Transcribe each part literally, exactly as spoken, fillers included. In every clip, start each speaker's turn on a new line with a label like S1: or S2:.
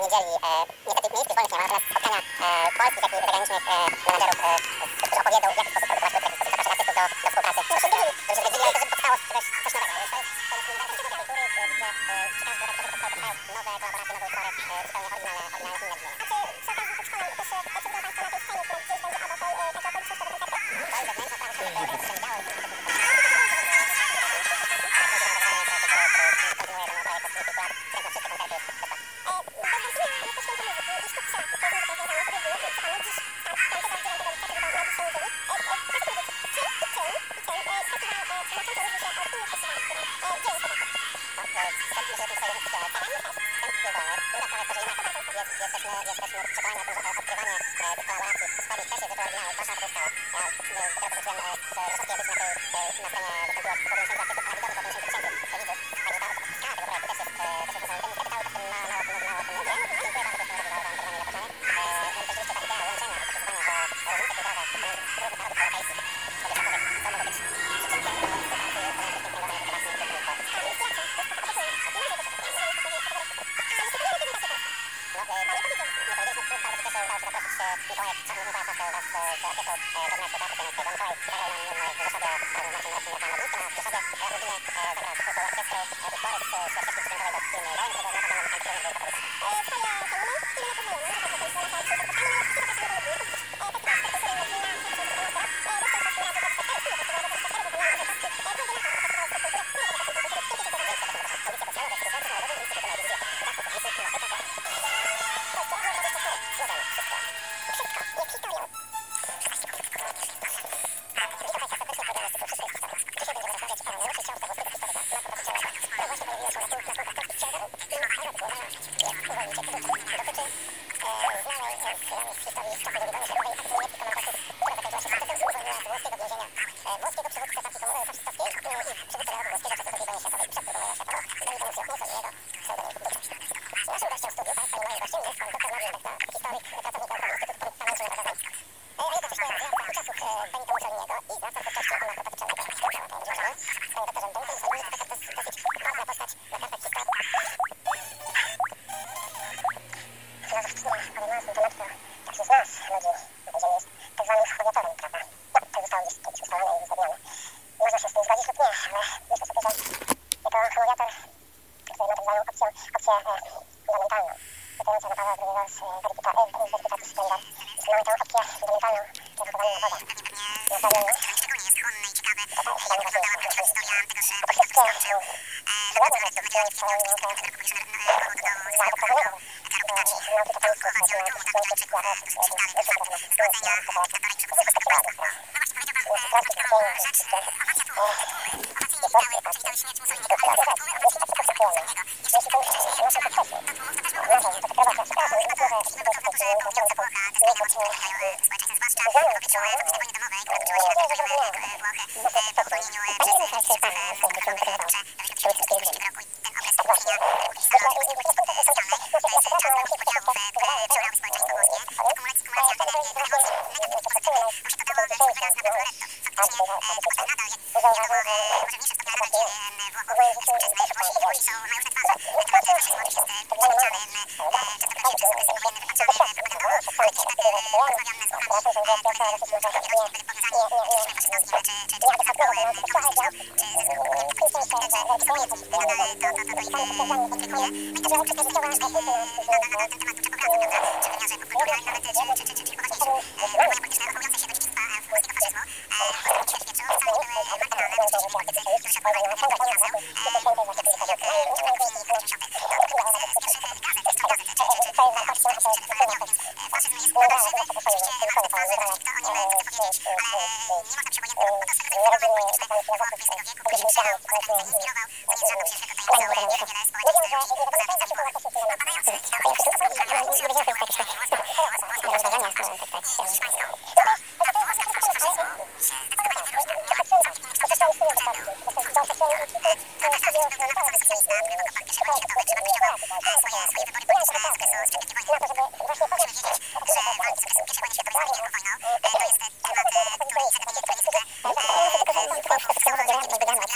S1: niedzieli. Niestety miejskich wolnych nie ma, natomiast spotkania polskich, jak i zagranicznych menedżerów, którzy opowiedzą, w jaki sposób to wygląda, w jaki sposób zapraszać artystów do, do współpracy. Żeby się zgodzili, ale też, żeby powstało coś, coś nowego. Więc to jest, to jest uniwersytet kultury, gdzie ciekawe jest to, że powstają nowe kolaboracje, nowe utwory, zupełnie oryginalne, oryginalne inne brzmienia. A czy przy okazji tych szkoleń też decydują Państwo na tej scenie, która gdzieś będzie obok tej takiej okolicznej tego koncertu? To jest zewnętrzna sprawa, żeby to się działo.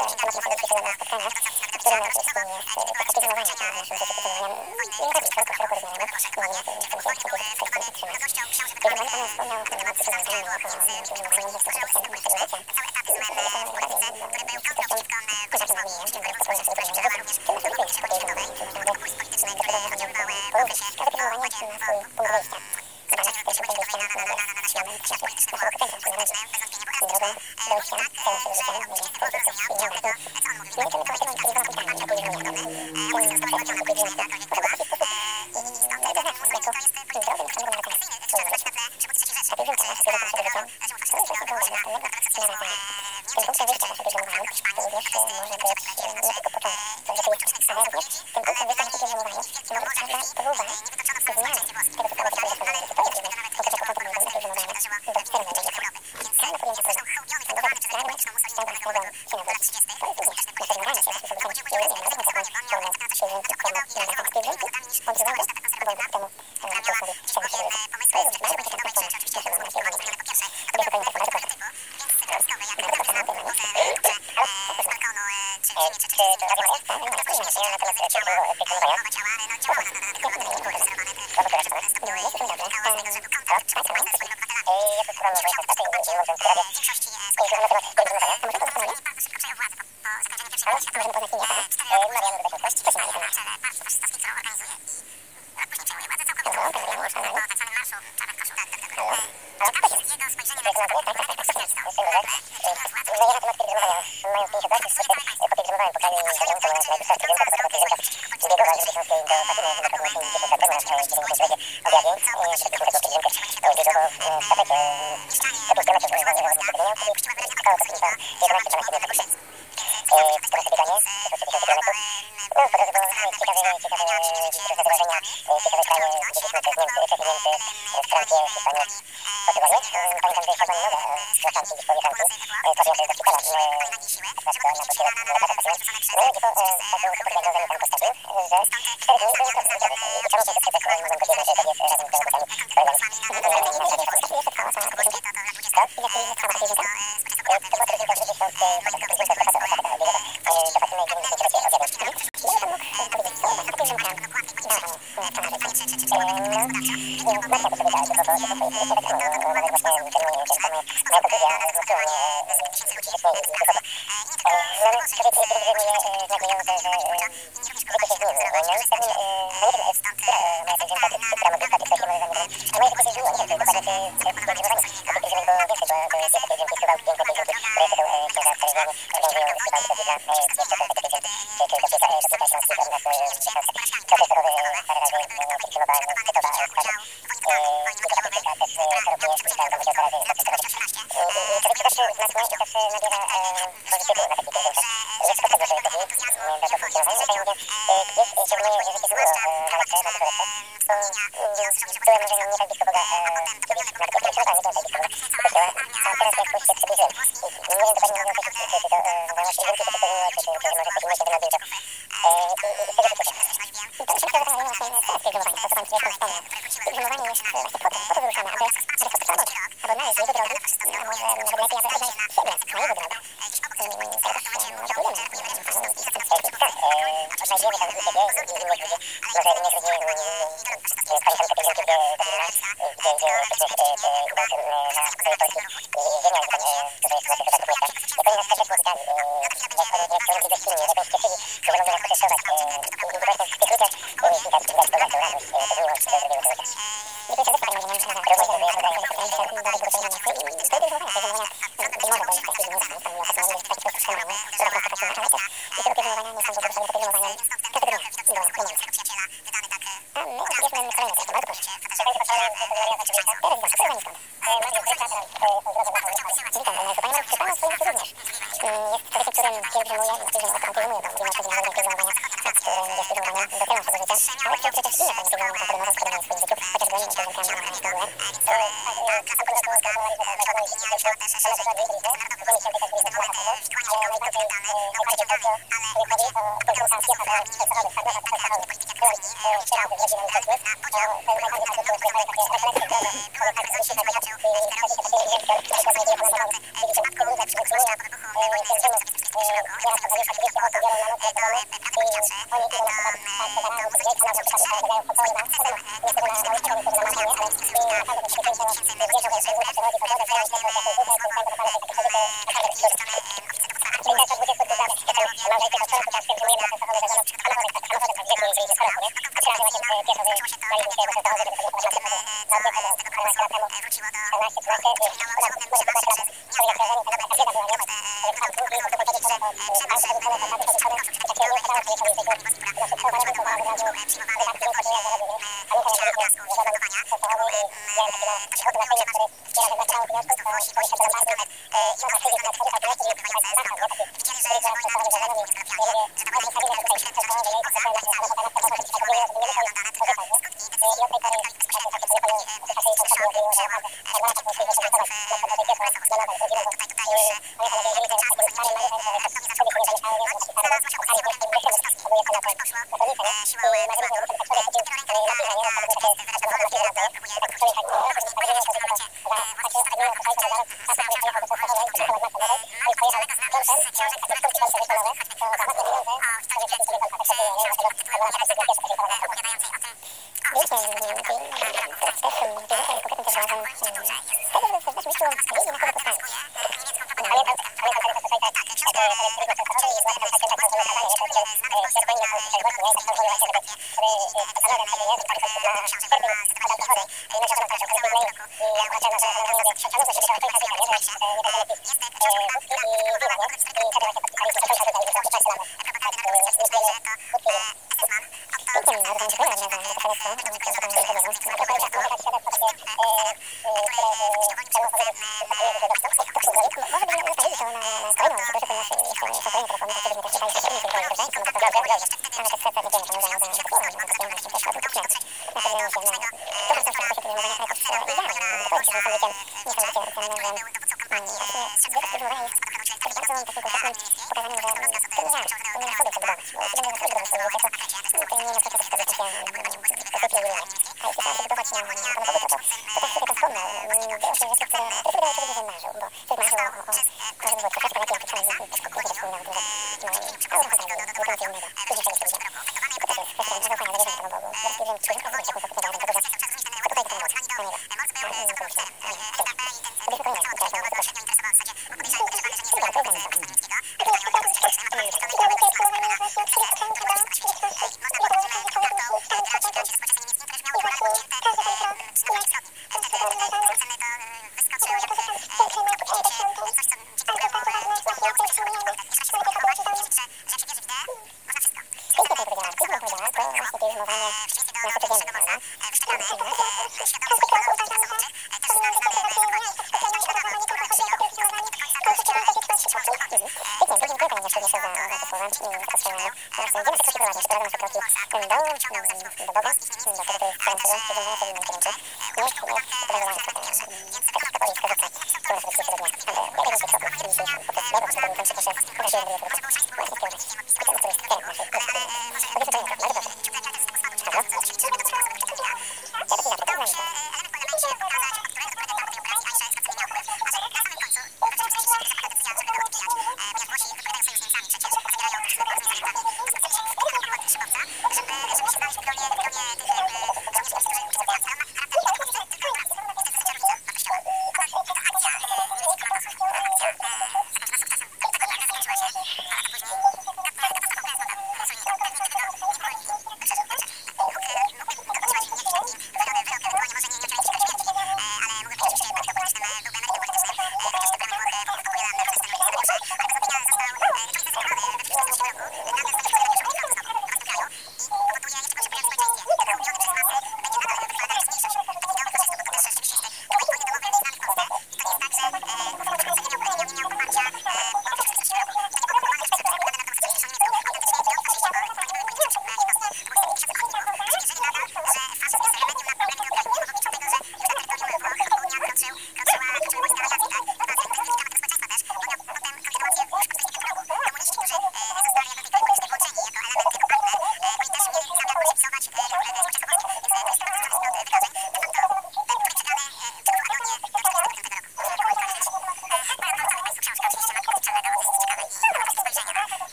S2: Thank you.
S1: porozumienia. Nominaty w komisji konkursy trzymają. Jego pan Pan wspomniał o sytuacji związanej jako przyjmowanie nie chcą się stabilizacja. Poza tym nie wiem, że to jest to uprawione w tym naszym projekcie podejrzewanej, czyli naprawdę oddziaływały po okresie kapitalowania na swój punkt wyjścia. Badania w pierwszym punkcie wyjścia na światło światło na forum kręcą swój należy drogę do wyjścia, całą się wyjścia, będzie konkursów i nieuchwytów. No i to kolektywną kapitałową kapitalną, to później podobne. Oni są stopnione na później na to w jakiś sposób najdoznaczny jako zdrowym ciągu narracyjnym. Takiej wielkości naszego naszego bycia, to jest jako następnego narracyjnego. Tym punktem wyjścia naszego działania, to również może być nie tylko początek rzeczywistości, ale również tym punktem wyjścia naszego działania może być każda próba zmiany tego, co stało się przygotowane. To jest jednak konkretnie początek naszego działania do cztery metry Europy. Każda podjęta próba budować fragment ściąga składu się na wróć. To jest również naszego działania się naszego wykonania i również nawet taką formę przyjęcia formy na taką pielgrzymki odżywały obojętnie temu głosowi ściąga się wróć. To jest również bardzo ciekawa forma naszego naszego działania. Obie zupełnie tak bardzo proszę. Bardzo proszę na tym, no nie? Czy to radio jest? Tak, no jest, nie wiem, natomiast ciepło pilnowania. No, jest to dobre. Tak, tak, tak. Ja to słucham moje kontakty i mogę prawie skończyłem na temat pilnowania. To może to zastanawia? A, możemy poznać imię, tak? Marian Rudek-Moskość. Cześć Marian. Dobra, Marian, już pan Marian. Halo? A, kto jest? Jak nazwę? Tak, tak, tak, tak. Szczęść Boże. No ja na temat pielgrzymowania, mając pięćdziesiąt lat, już troszkę popielgrzymowałem po kraju i wiadomo, to była najdłuższa pielgrzymka, to była pielgrzymka zbiegowa z Rzeczypospolitej do Fatymy, chyba to było dziesięć lat temu, na dziewięćdziesięciolecie objawień, żeby taką pielgrzymkę zbiegową w stafecie sto pięć kilometrów z Wymienią, czyli około to trwa jedenaście dwanaście dni praktycznie. To nasze bieganie, to są tysiące kilometrów. No, po drodze było ciekawe, ciekawe różne wydarzenia, ciekawe kraje, byliśmy przez Niemcy, Czechy, Niemcy, Francję, Hiszpanię, Portugalię. Pamiętam, że wchodzą nogę z Francji, gdzieś powie Francji, trafiłem też do szpitala, aż to na potrzebę na latach trafiłem. No i taką super diagnozę mi tam postawił, że cztery dni były to zrobione i czemu się wszystkie tak mogą powiedzieć, że tak jest razem z kolegami, z kolegami. I jeszcze trwała ta podróż. Tak? I jak to trwała ta podróż? To była podróż dwa tysiące do Fatymy, dziewięćdziesięciolecie objawień. I ja tam mógł powiedzieć, co taka pielgrzymka dała mu Kanady. No, i Marta to sobie dała, tylko to jest tak samo, nawet właśnie czerwoni, to moja konkluzja zmusiła mnie fizycznie i wysoko. Mamy człowiek pielgrzymuje z nadzieją, że życie się zmieni. No i pewnie, no nie wiem, która moja pielgrzymka, która modlitwa, czy ktoś nie może zamówić, ale moje życie się zmieniło, nie wiem, to chyba rzeczy pielgrzymowania, a tych pielgrzymek było więcej, bo jest te pielgrzymki, Suwałki, piękne pielgrzymki, które jeszcze są księża starożytni, organizują festiwal tylko dla jeszcze są takie pielgrzymki, czy do Pieca Śląskiej, u nas profesorowy parę razy pielgrzymowałem, Tytowa składał. I to taka pielgrzymka też corocznie udało nam się parę razy zaprezentować. I człowiek się też znacznie i też nabiera pozytywu na takich pielgrzymkach. Jest potrzebne, żeby taki do to funkcjonowania. Ja mówię, gdzieś się mnie życie zmieniło na lepsze, na dużo lepsze. To byłem może nie tak blisko Boga, kiedyś nawet jak pielgrzymka, nie byłem tak blisko Boga, do kościoła, a teraz jakoś się przybliżyłem. I nie wiem dokładnie mówiąc, czy to wolność pielgrzymki, czy to zmieniło, czy może ktoś inny się wynadbierze. I z tego się cieszę. I to myślę, że to właśnie teraz pielgrzymowanie, to co Pan Krzysztof wspomniał. Pielgrzymowanie jest właśnie po to, po to wyruszane, aby rozpoczynać Boga, aby odnaleźć Jego drogi, a może nawet lepiej, aby odnaleźć siebie na Jego drogę. Teraz no, dziękujemy Panu i tak, odnajdujemy tam i siebie, i innych ludzi, może innych ludzi, pamiętam te pielgrzymki, gdzie do Wilna, gdzie jesteśmy chyba na pokoju Polski i ziemia, że tam dużo jest właśnie chyba mieszkań. Jak oni nas też spotykali, jak to robili gościnnie, jak oni cieszyli, że mogą nas poczęstować. I właśnie w tych ludziach widać, widać tą taką radość, tę miłość do drugiego człowieka. I to jest wyspa, nie wiem, na równość, żeby ja wydaje mi się, że to jest bardzo dużo pieniędzy. I to jest pielgrzymowania, pielgrzymowania, być może, bo jest taki pielgrzymowania, tam miło patrzą, mówię, taki sposób szanowania, która po prostu tak się zaczęła. I tego pielgrzymowania nie są w ogóle to pielgrzymowania każdego dnia do Niemiec. A my bierzemy kolejne słowo, bardzo proszę. Teraz was, przyjechanie skąd? Witam, Panie Marku, czy Pan swoim również jest człowiekiem, którym pielgrzymuje, znaczy, że Pan pielgrzymuje, bo mówimy o pewnym rodzaju pielgrzymowania, w którym jest pielgrzymowania do celu naszego życia, ale czy przecież inne pewne pielgrzymowania, które można spełniać w swoim życiu, chociażby nie pielgrzymkami na Stodółę.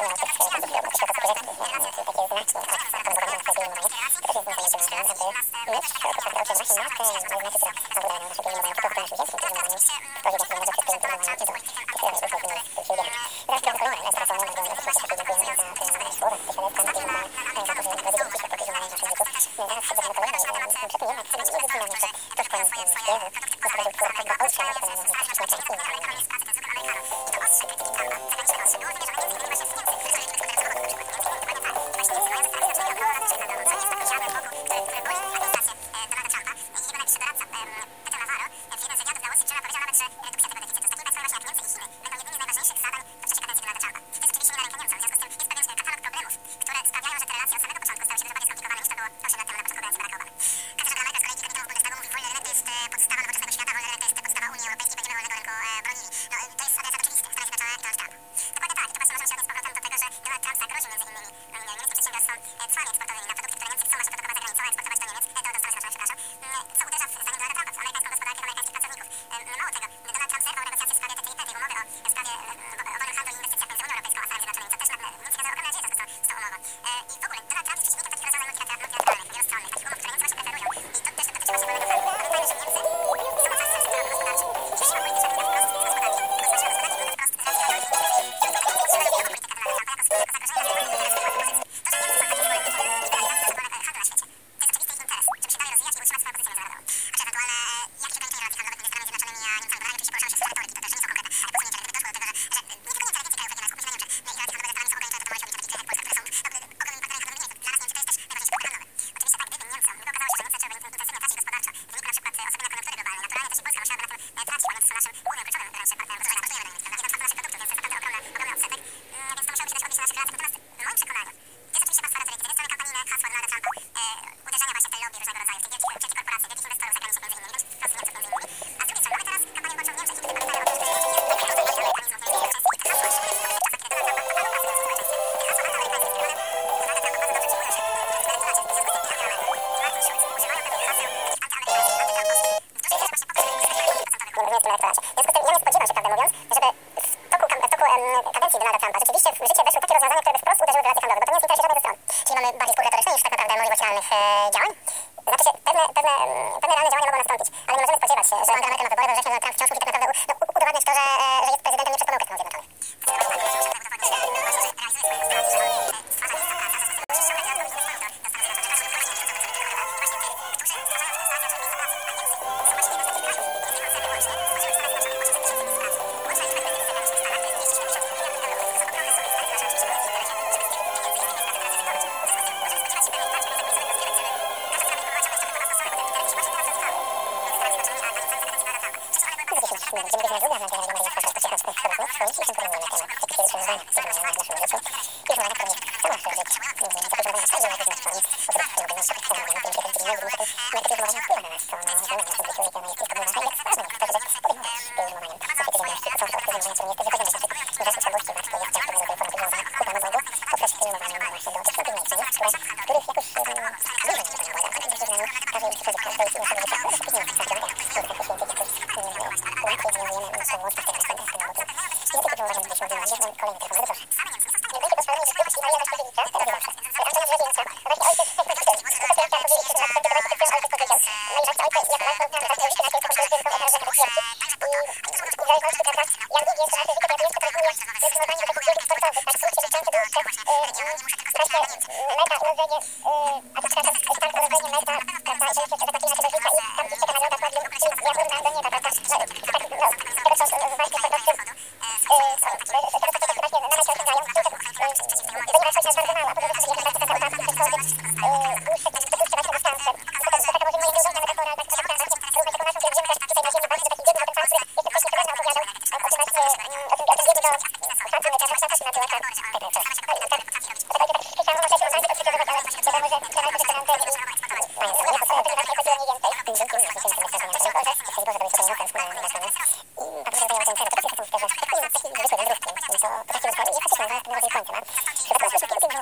S1: Thank you.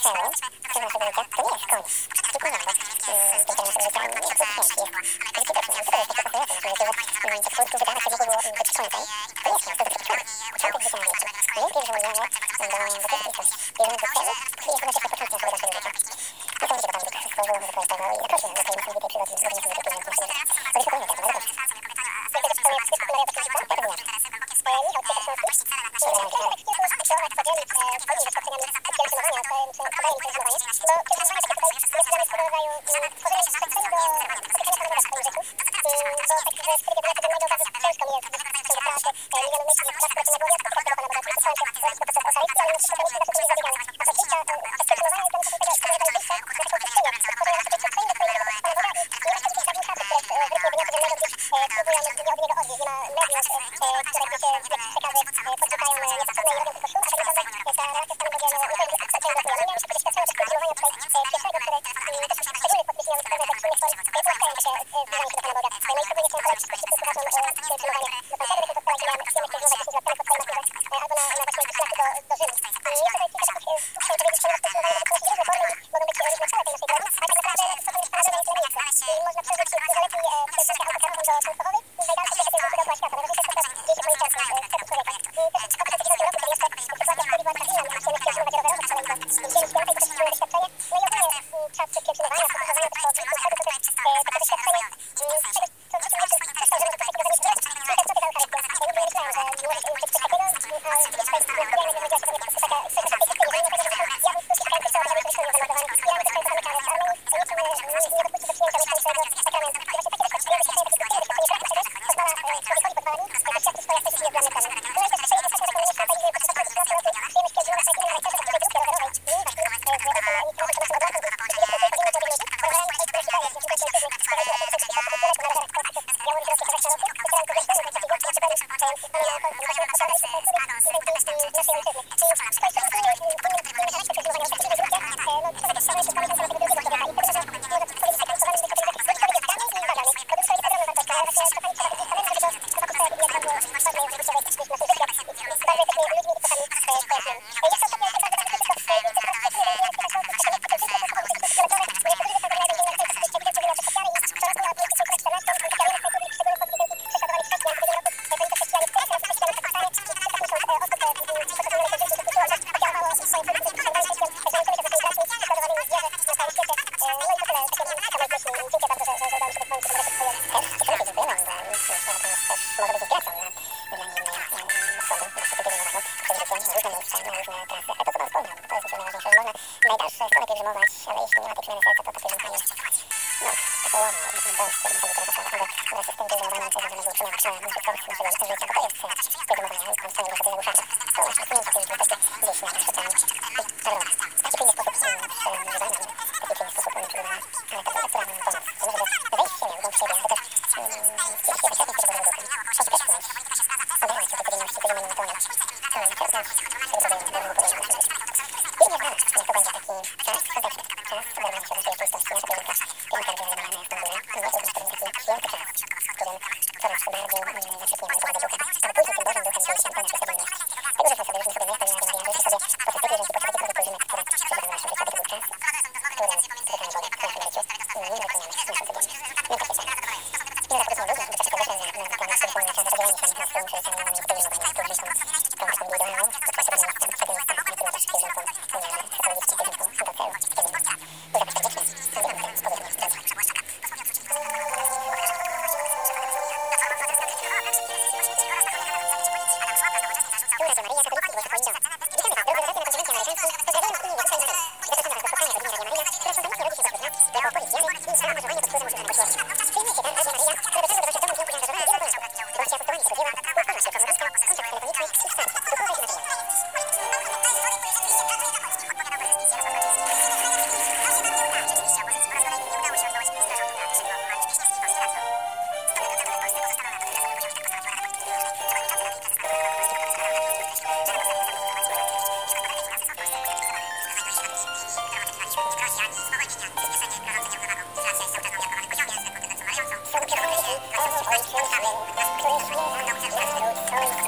S1: celu przez naszego życia to nie jest koniec. Tylko no, bo ten cel naszego życia nie jest zamknięty, jest widoczny. Ale to jest takie fascynujące w naszym życiu, że tak po prostu wydawać się mogło być końcem. To nie jest koniec, to jest początek. Początek życia na wieki. My bierzemy do, do rzeczywistości. Bierzemy do celu i jest to nasze początek naszego naszego życia. No to będzie gotowi do wszystko, było wyprojektował i zaprosimy do tej niesamowitej przygody, do niesamowitej pieniądze naszego życia. To jest kolejny temat, ale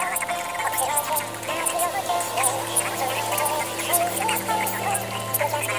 S2: Thank you.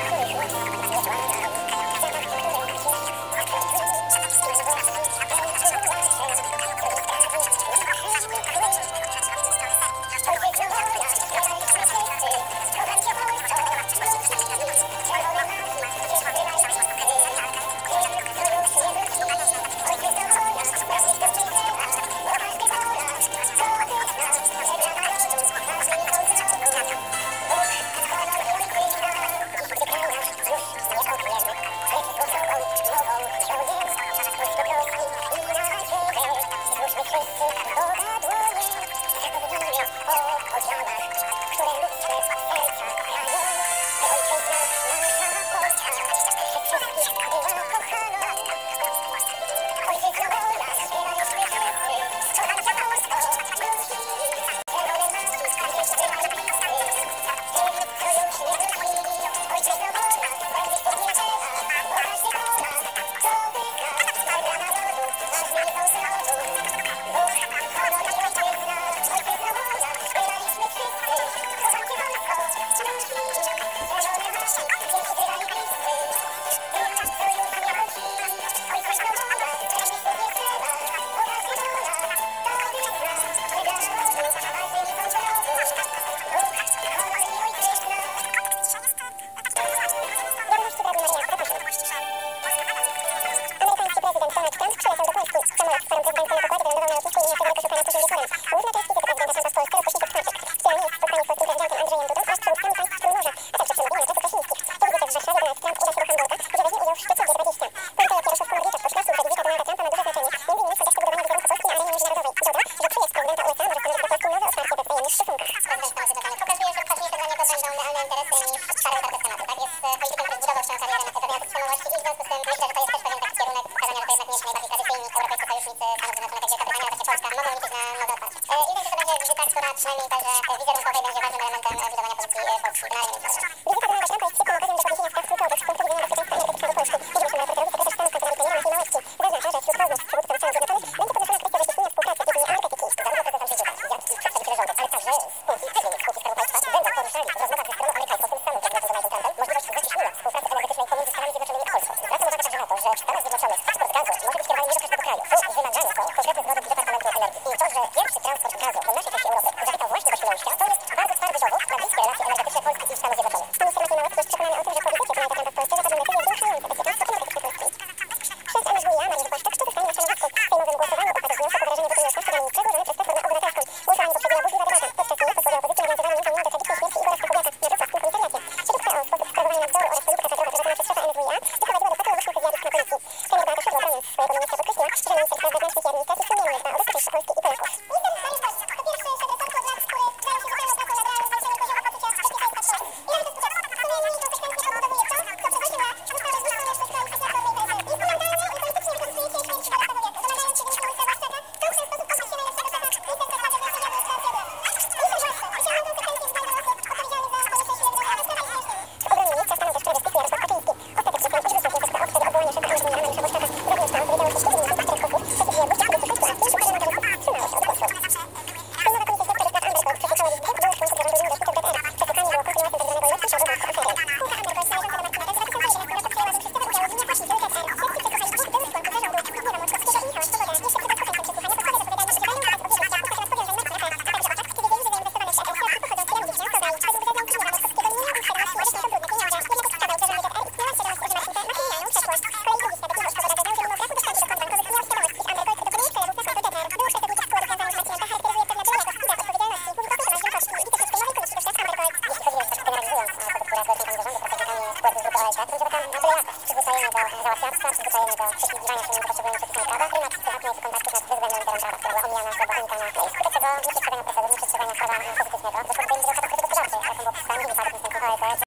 S1: inne interesy niż szary utarty schematy, tak? Jest e, politykiem, który zbudował swoją karierę na pewnej autoprzyjmowości i w związku z tym myślę, że to jest też pewien taki kierunek pokazania, że to jednak nie są najbardziej tradycyjni europejscy sojusznicy Stanów Zjednoczonych, jak Wielka Brytania, właśnie Polska, mogą liczyć na nowe otwarcie. E, I myślę, że to będzie wizyta, która przynajmniej także wizerunkowej będzie ważnym elementem e, budowania pozycji e, Polski na arenie międzynarodowej. Wizyta Donalda Trumpa jest świetną okazją do podniesienia spraw kluczowych z punktu widzenia bezpieczeństwa energetycznego Polski. Widzimy się na prezydencji sekretarz stanu kancelarii premiera Macieja Małecki. Zaznacza, że wśród rozmów z przywódcą Stanów Zjednoczonych będzie podnoszona kwestia zacieśnienia współpracy w dziedzinie energetyki. Zarówno prezydent Andrzej Duda, jak i przedstawiciele rządu, ale także spółki, pewnie spółki Skarbu Państwa będą poruszali w rozmowach ze stroną amerykańską, tym samym prezydentem Donaldem Trumpem, możliwość zacieśnienia współpracy energetycznej pomiędzy Stanami Zjednoczonymi a Polską. Zwracam uwagę także na to, że w Stanach Zjednoczonych eksport gazu może być kierowany nie do każdego kraju. To wymagane są konkretne zgody Departamentu Energii. I to, że pierwszy transport gazu do naszej części Europy zachęcał właśnie do Świnoujścia, to jest bardzo twardy dowód na bliskie relacje energetyczne Polski i Stanów Zjednoczonych. Minister Maciej Małecki jest przekonany o tym, że propozycje Donalda Trumpa w Polsce zapadną decyzje zwiększające bezpieczeństwo energetyczne Polski. Przez M S W I A Mariusz Błaszczak, który zostanie na stanowisku w sejmowym głosowaniu upadł wniosek o wyrażenie wotum nieufności dla ministra złożony przez Platformę Obywatelską. Głosowanie to przebiega burzliwa debata. Podczas niej posłowie opozycji nawiązywano między innymi do tragicznej śmierci Igora Skrupowiaka na wrocławskim komisariacie. Przepisy o sposób sprawowania nadzoru oraz polityka kadrowa prowadzona przez szefa M S W I A doprowadziła do patologicznych wywiadów na policji. Premier Beata Szydło, broniąc swojego ministra, podkreśliła, że minister spraw wewnętrznych i administracji sumiennie dba o bezpieczeństwo Polski i Polaków. Minister Mariusz Błaszczak to pierwszy szef resortu od lat, który zajął się wybraną pracą nad realnym zwiększeniem poziomu poczucia bezpieczeństwa Polski. I nawet jest uczestnik sumiennie i konsekwentnie powoduje to, co przywoziła została zbudowana przez krajów sektorownej interesy. Instrumentalnie i politycznie wykorzystujecie śmierć dwudziestego wieku. Domagając się wyniku ministra Błaszczaka, chcą w ten sposób pozbyć się najlepszego kadra. Minister spraw wewnętrznych i administracji obłędu. Minister Błaszczak wyciągnął konsekwencje z badań osób odpowiedzialnych za konieczność śledzenia, ale sprawa istnieje. W obronie ministra stanął też premier Zbigniew Jarosław Kaczyński. Ostatecznie pan odrzucił wniosek o opcję do odwołania szefa M S W I A Mariusza Błaszczaka. Zarówno stan powiedziało się siedem minut, a czterech posłów przeciwnie dwudziestu sześciu a pięciu posłów wstrzymało się od głosu. Sejmowa Komisja Śledcza do spraw Amber Gold przesłuchała dziś dwóch byłych członków zarządu Uniwersytetu B P R. Przesłuchanie było kontynuacją tzw. lotnictwa obowiązku afery. Spółka Amber Gold należąca do Marcina Tezy zapisała się na spółkę, która przez cztery udziały w innych właśnie B P R. Śledczy przesłuchali dwóch byłych członków zarządu Zbigniewa Mączkowskiego i Michała Swoboda. Jeszcze przed rozpoczęciem przesłuchania posłowie zapowiadali, że wydają temat odwiedzenia spółka teraz powiązań Marcina K. A także o akt, który wiedzieli, że zainwestowano w środki pochodzące z kierownicy Autogał. Według zeznań Zbigniewa Mączkowskiego nie miał świadomości, że to brudne pieniądze. Jednego składał zarządu B P R i miała świadomość, że Marcin T. machinalną przeszłość. Z kolei drugi świadek Michał Swoboda zeznał, że mimo braku dostępu do kont bankowych nie miał świadomości, iż Amber Gold dokonuje przejawów na konto B P R. Było prześladników spółek związanych z Marcinem T. charakteryzuje pewna była jakość i brak odpowiedzialności. Mówi to, że wielkości i wiceprzyjmowej konieczności do świat Amber Gold. Jeśli chodzi o generalizując osoby, które były członkami zarządu, pracownikami spółek z grupy O L T, to będzie taka na tyle jakość. Przyzwyczajenie do załatwiarstwa, przyzwyczajenie do prześligiwania się między poszczególnymi przepisami prawa, prymat prywatnej kontaktów nad bezwzględną literą prawa, która była omijana albo unikana. Skutek tego nieprzestrzegania procedur, nieprzestrzegania prawa pozytywnego, doszło do tej charakterystyki gospodarczej, jaką było podstawą wypadku O L T.